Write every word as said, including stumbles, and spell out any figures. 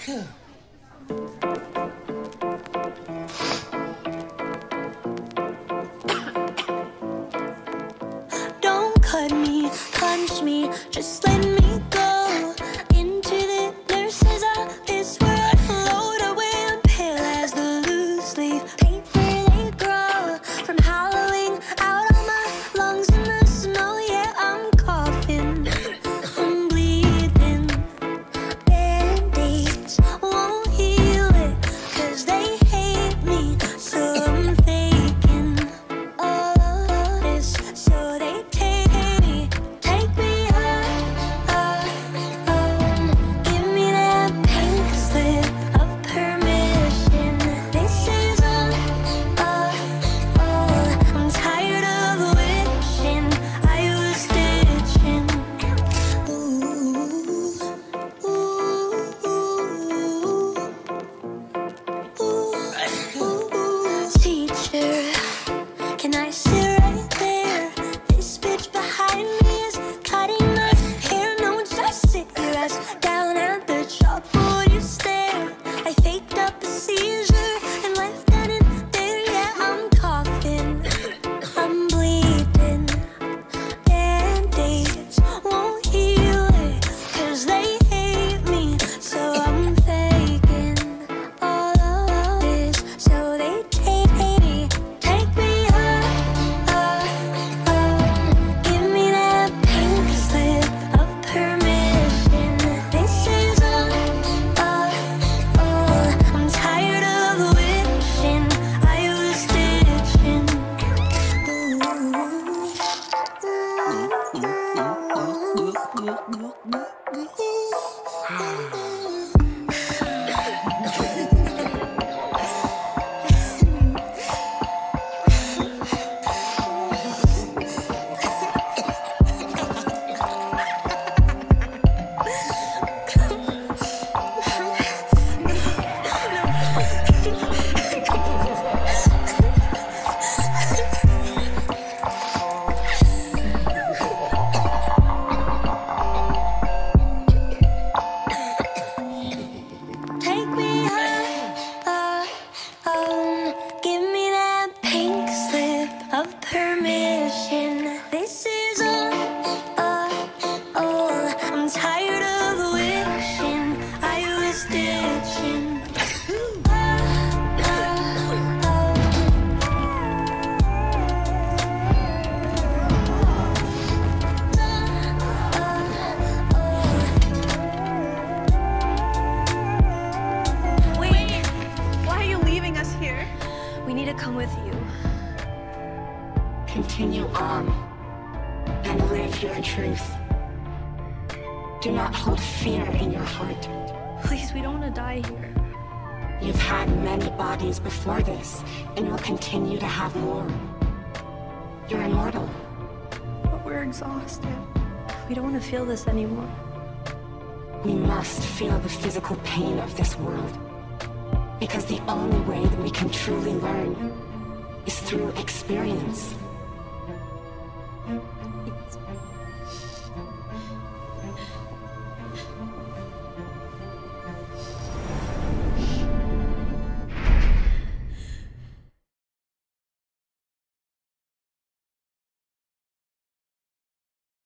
Don't cut me, punch me, just let me go into the nurse's office where I float away. I'm pale as the loose leaf paper they grow from howling out on my lungs in the snow. Yeah, I'm coughing, I'm bleeding. Band-aids won't heal it, 'cause they hate me, so I'm faking all of this, so they take me, take me home. Give me that pink slip of permission. This is all, all, all. I'm tired of wishing I was stitching. Ooh, ooh, ooh, ooh. Teacher, can I sit right there? This bitch behind me is cutting my hair. No, just sit your ass down at the chalkboard. You stare. I faked up a seizure and left that in there. Yeah, I'm coughing, I'm bleeding. Band-aids won't heal it, 'cause they hate me, so I'm faking all of this, so they take me, take me home. Give me that pink slip of permission. This is all, all, all. I'm tired of wishing I was stitching. Take me home. Give me that pink slip of permission. This is all, all, all. I'm tired of wishing I was stitching. Wait, why are you leaving us here? We need to come with you. Continue on and live your truth. Do not hold fear in your heart. Please, we don't want to die here. You've had many bodies before this, and will continue to have more. You're immortal. But we're exhausted. We don't want to feel this anymore. We must feel the physical pain of this world, because the only way that we can truly learn is through experience.